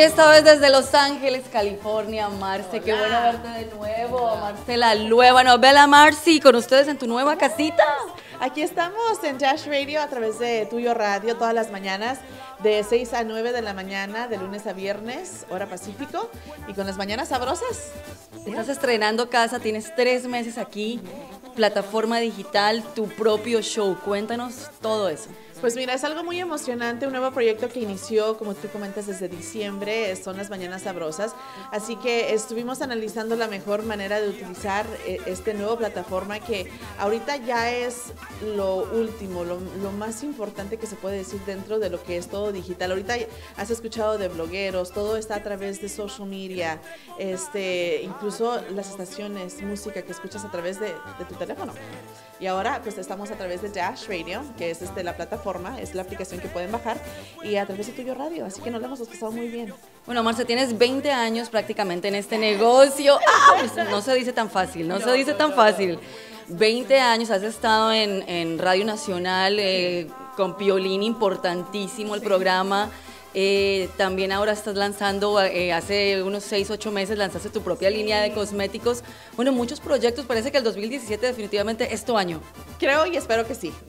esta vez desde Los Ángeles, California, Marce. Qué bueno verte de nuevo, Marcela Luébano. Bella Marcy, con ustedes en tu nueva casita. Aquí estamos en Dash Radio a través de Tuyo Radio todas las mañanas de 6 a 9 de la mañana, de lunes a viernes, hora Pacífico, y con las mañanas sabrosas. Estás estrenando casa, tienes 3 meses aquí, plataforma digital, tu propio show. Cuéntanos todo eso. Pues mira, es algo muy emocionante, un nuevo proyecto que inició, como tú comentas, desde diciembre, son las Mañanas Sabrosas, así que estuvimos analizando la mejor manera de utilizar este nuevo plataforma que ahorita ya es lo último, lo más importante que se puede decir dentro de lo que es todo digital. Ahorita has escuchado de blogueros, todo está a través de social media, incluso las estaciones, música que escuchas a través de tu teléfono. Y ahora pues estamos a través de Dash Radio, que es la plataforma, es la aplicación que pueden bajar, y a través de Tuyo Radio, así que nos la hemos pasado muy bien. Bueno, Marce, tienes 20 años prácticamente en este negocio. Pues no se dice tan fácil, no se dice tan fácil. 20 años, has estado en Radio Nacional con Piolín, importantísimo el programa. También ahora estás lanzando, hace unos 6, 8 meses lanzaste tu propia línea de cosméticos. Bueno, muchos proyectos, parece que el 2017 definitivamente es tu año. Creo y espero que sí.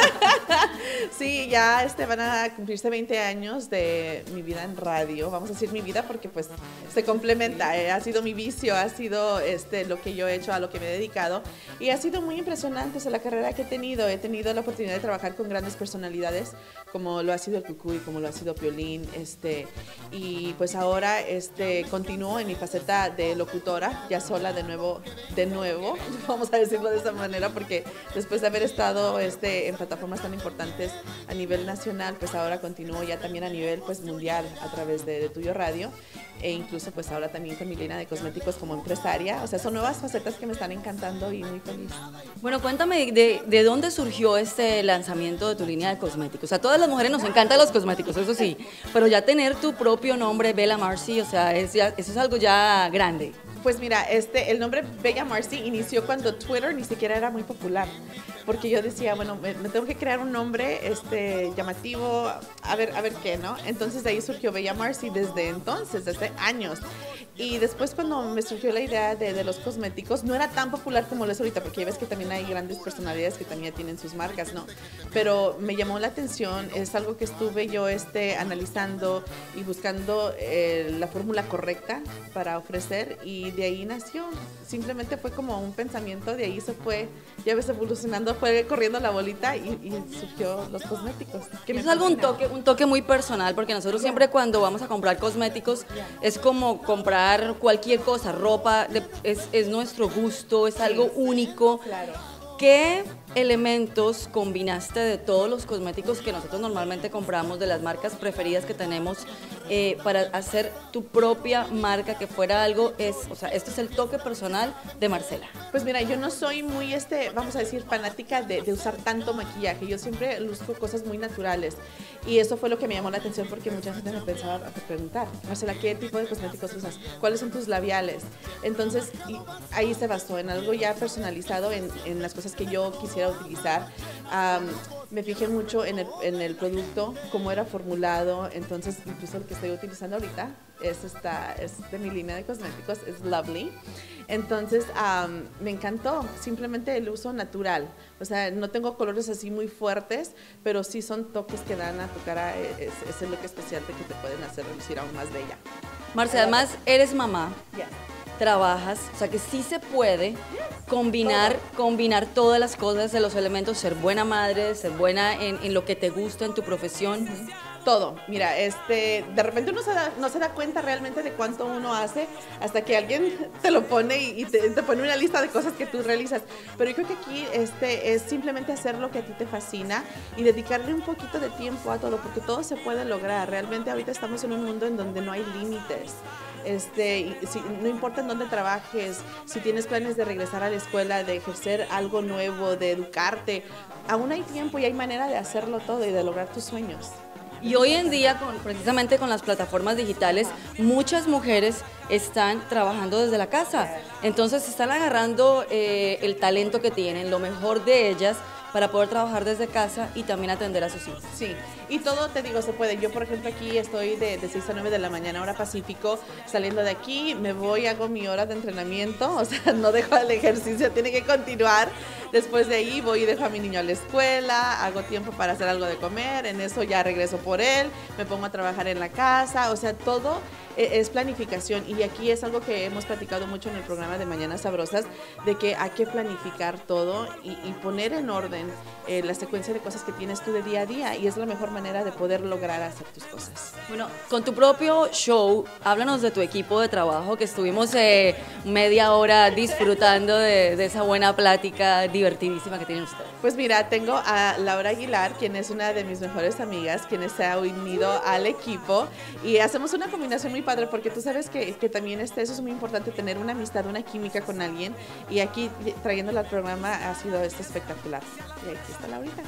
Sí, ya van a cumplirse 20 años de mi vida en radio. Vamos a decir mi vida porque pues se complementa. Ha sido mi vicio, ha sido lo que yo he hecho, a lo que me he dedicado. Y ha sido muy impresionante, o sea, la carrera que he tenido. He tenido la oportunidad de trabajar con grandes personalidades, como lo ha sido el Cucuy, como lo ha sido Piolín. Y pues ahora continúo en mi faceta de locutora, ya sola de nuevo, vamos a decirlo de esa manera, porque después de haber estado en plataformas tan importantes a nivel nacional, pues ahora continúo ya también a nivel pues mundial a través de Tuyo Radio, e incluso pues ahora también con mi línea de cosméticos como empresaria. O sea, son nuevas facetas que me están encantando y muy feliz. Bueno, cuéntame de dónde surgió este lanzamiento de tu línea de cosméticos. A todas las mujeres nos encantan los cosméticos, eso sí, pero ya tener tu propio nombre, Bella Marcy, o sea, eso es algo ya grande. Pues mira, el nombre Bella Marcy inició cuando Twitter ni siquiera era muy popular, porque yo decía, bueno, me tengo que crear un nombre llamativo, a ver qué, ¿no? Entonces de ahí surgió Bella Marcy desde entonces, desde años. Y después cuando me surgió la idea de los cosméticos, no era tan popular como lo es ahorita, porque ya ves que también hay grandes personalidades que también tienen sus marcas, ¿no? Pero me llamó la atención, es algo que estuve yo analizando y buscando la fórmula correcta para ofrecer, y de ahí nació. Simplemente fue como un pensamiento, de ahí se fue, ya ves, evolucionando, fue corriendo la bolita y surgió los cosméticos. Es algo un toque muy personal, porque nosotros siempre cuando vamos a comprar cosméticos es como comprar cualquier cosa, ropa, es nuestro gusto, es algo único. Claro. ¿Qué elementos combinaste de todos los cosméticos que nosotros normalmente compramos, de las marcas preferidas que tenemos, para hacer tu propia marca, que fuera algo, o sea, esto es el toque personal de Marcela? Pues mira, yo no soy muy, vamos a decir, fanática de usar tanto maquillaje. Yo siempre luzco cosas muy naturales, y eso fue lo que me llamó la atención, porque mucha gente me pensaba a preguntar, Marcela, ¿qué tipo de cosméticos usas? ¿Cuáles son tus labiales? Entonces, ahí se basó en algo ya personalizado, en las cosas que yo quisiera utilizar. Me fijé mucho en el producto, cómo era formulado. Entonces, incluso el que estoy utilizando ahorita es de mi línea de cosméticos, es Lovely. Entonces, me encantó simplemente el uso natural. O sea, no tengo colores así muy fuertes, pero sí son toques que dan a tu cara ese look especial que te pueden hacer lucir aún más bella. Marcela, además eres mamá. Yeah. Trabajas, o sea que sí se puede combinar todas las cosas, de los elementos, ser buena madre, ser buena en lo que te gusta, en tu profesión. Todo. Mira, de repente uno no se da cuenta realmente de cuánto uno hace hasta que alguien te lo pone y te pone una lista de cosas que tú realizas. Pero yo creo que aquí es simplemente hacer lo que a ti te fascina y dedicarle un poquito de tiempo a todo, porque todo se puede lograr. Realmente ahorita estamos en un mundo en donde no hay límites. No importa en dónde trabajes, si tienes planes de regresar a la escuela, de ejercer algo nuevo, de educarte, aún hay tiempo y hay manera de hacerlo todo y de lograr tus sueños. Y hoy en día, precisamente con las plataformas digitales, muchas mujeres están trabajando desde la casa. Entonces están agarrando el talento que tienen, lo mejor de ellas, para poder trabajar desde casa y también atender a sus hijos. Sí, y todo, te digo, se puede. Yo, por ejemplo, aquí estoy de 6 a 9 de la mañana, hora Pacífico, saliendo de aquí, me voy, hago mi hora de entrenamiento, o sea, no dejo el ejercicio, tiene que continuar. Después de ahí voy y dejo a mi niño a la escuela, hago tiempo para hacer algo de comer, en eso ya regreso por él, me pongo a trabajar en la casa, o sea, todo es planificación, y aquí es algo que hemos platicado mucho en el programa de Mañanas Sabrosas, de que hay que planificar todo y poner en orden la secuencia de cosas que tienes tú de día a día, y es la mejor manera de poder lograr hacer tus cosas. Bueno, con tu propio show, háblanos de tu equipo de trabajo, que estuvimos media hora disfrutando de esa buena plática divertidísima que tienen ustedes. Pues mira, tengo a Laura Aguilar, quien es una de mis mejores amigas, quien se ha unido al equipo, y hacemos una combinación muy padre, porque tú sabes que también eso es muy importante, tener una amistad, una química con alguien, y aquí trayéndola al programa ha sido espectacular. Y aquí está Laurita.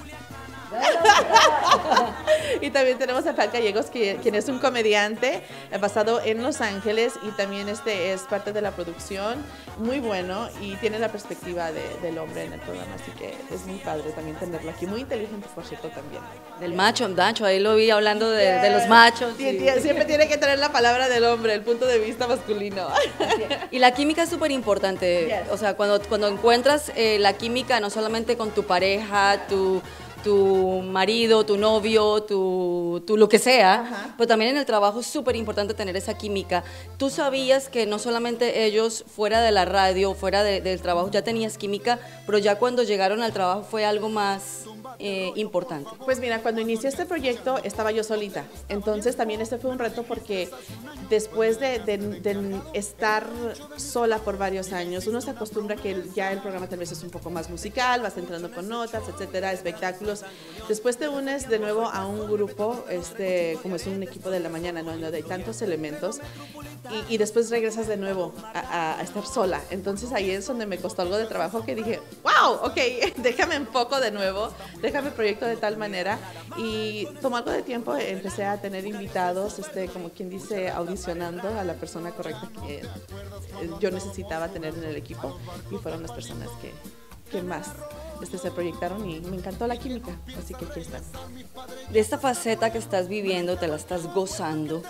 Y también tenemos a Frank Gallegos, quien es un comediante basado en Los Ángeles, y también es parte de la producción, muy bueno, y tiene la perspectiva del hombre en el programa, así que es muy padre también tenerlo aquí, muy inteligente, por cierto, también. Del macho, Nacho, ahí lo vi hablando de los machos. Siempre tiene que tener la palabra del hombre, el punto de vista masculino. Y la química es súper importante, Yes. O sea, cuando encuentras la química no solamente con tu pareja, tu marido, tu novio, tu lo que sea, Ajá. pero también en el trabajo es súper importante tener esa química. ¿Tú sabías que no solamente ellos fuera de la radio, fuera del trabajo ya tenías química, pero ya cuando llegaron al trabajo fue algo más importante? Pues mira, cuando inicié este proyecto estaba yo solita, entonces también este fue un reto, porque después de estar sola por varios años, uno se acostumbra que ya el programa tal vez es un poco más musical, vas entrando con notas, etcétera, espectáculos. Después te unes de nuevo a un grupo, como es un equipo de la mañana, ¿no? Donde hay tantos elementos, y después regresas de nuevo a estar sola. Entonces ahí es donde me costó algo de trabajo, que dije, wow, ok, déjame enfoco de nuevo, déjame proyecto de tal manera, y tomó algo de tiempo, empecé a tener invitados, como quien dice, audicionando a la persona correcta que yo necesitaba tener en el equipo, y fueron las personas que más se proyectaron, y me encantó la química, así que aquí están. De esta faceta que estás viviendo, te la estás gozando,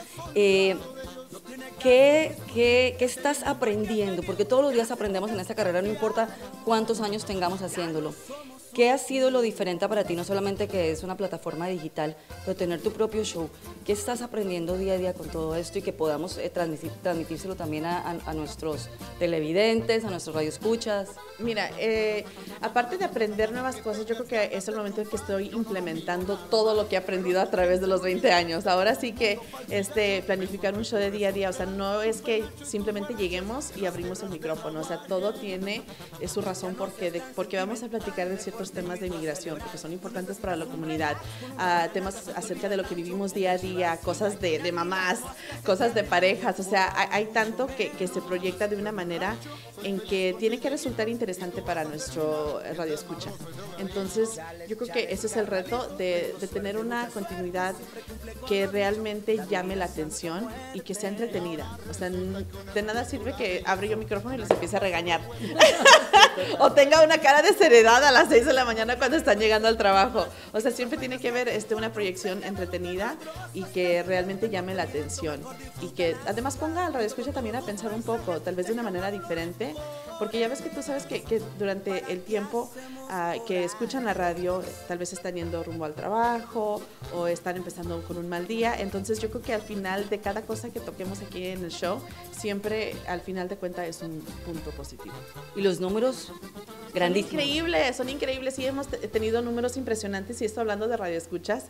¿qué estás aprendiendo? Porque todos los días aprendemos en esta carrera, no importa cuántos años tengamos haciéndolo. ¿Qué ha sido lo diferente para ti? No solamente que es una plataforma digital, pero tener tu propio show. ¿Qué estás aprendiendo día a día con todo esto, y que podamos transmitírselo también a nuestros televidentes, a nuestros radioescuchas? Mira, aparte de aprender nuevas cosas, yo creo que es el momento en que estoy implementando todo lo que he aprendido a través de los 20 años. Ahora sí que planificar un show de día a día, o sea, no es que simplemente lleguemos y abrimos el micrófono, o sea, todo tiene su razón porque vamos a platicar de ciertos temas de inmigración, porque son importantes para la comunidad, temas acerca de lo que vivimos día a día, cosas de mamás, cosas de parejas, o sea, hay tanto que se proyecta de una manera en que tiene que resultar interesante para nuestro radio escucha. Entonces, yo creo que ese es el reto de tener una continuidad que realmente llame la atención y que sea entretenida. O sea, de nada sirve que abra yo el micrófono y les empiece a regañar. O tenga una cara de seriedad a las 6 de la mañana cuando están llegando al trabajo. O sea, siempre tiene que haber una proyección entretenida y que realmente llame la atención. Y que además ponga al radioescucha también a pensar un poco, tal vez de una manera diferente. Porque ya ves que tú sabes que durante el tiempo que escuchan la radio, tal vez están yendo rumbo al trabajo o están empezando con un mal día. Entonces yo creo que al final de cada cosa que toquemos aquí en el show, siempre al final de cuentas es un punto positivo. Y los números grandísimos. Son increíbles. Sí, hemos tenido números impresionantes, y esto hablando de radioescuchas,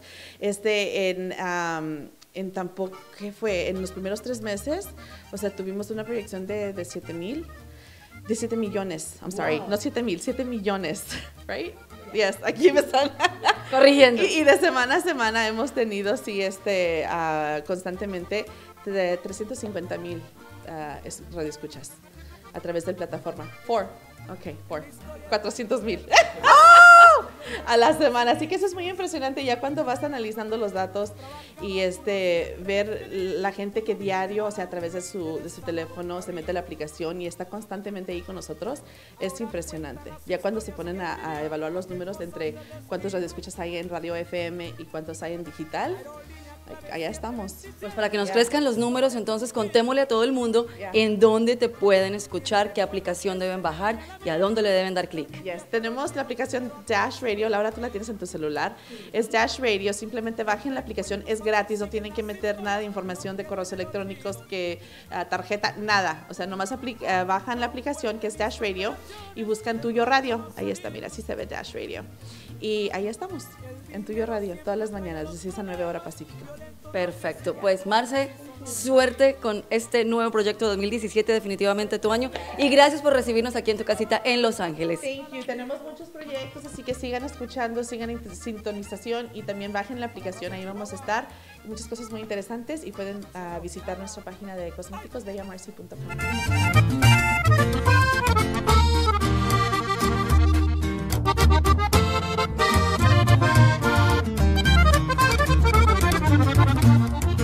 en tampoco, ¿qué fue? En los primeros 3 meses, o sea, tuvimos una proyección de 7 millones, I'm sorry, wow. No 7,000, 7 millones, right? Yes, aquí me están corrigiendo. Y de semana a semana hemos tenido, sí, constantemente de 350,000 radioescuchas a través de la plataforma. 400,000. a la semana. Así que eso es muy impresionante ya cuando vas analizando los datos y ver la gente que diario, o sea, a través de su teléfono se mete a la aplicación y está constantemente ahí con nosotros, es impresionante. Ya cuando se ponen a evaluar los números entre cuántos radioescuchas hay en radio FM y cuántos hay en digital, allá estamos. Pues para que nos crezcan los números, entonces contémosle a todo el mundo en dónde te pueden escuchar, qué aplicación deben bajar y a dónde le deben dar clic. Tenemos la aplicación Dash Radio, Laura, tú la tienes en tu celular. Es Dash Radio, simplemente bajen la aplicación, es gratis, no tienen que meter nada de información de correos electrónicos, tarjeta, nada. O sea, nomás bajan la aplicación que es Dash Radio y buscan Tuyo Radio. Ahí está, mira, así se ve Dash Radio. Y ahí estamos, en Tuyo Radio, todas las mañanas, de 6 a 9 hora Pacífico. Perfecto, pues Marce, suerte con este nuevo proyecto 2017, definitivamente tu año, y gracias por recibirnos aquí en tu casita en Los Ángeles. Thank you. Tenemos muchos proyectos, así que sigan escuchando, sigan en sintonización y también bajen la aplicación, ahí vamos a estar, muchas cosas muy interesantes y pueden visitar nuestra página de cosméticos bellamarcy.com.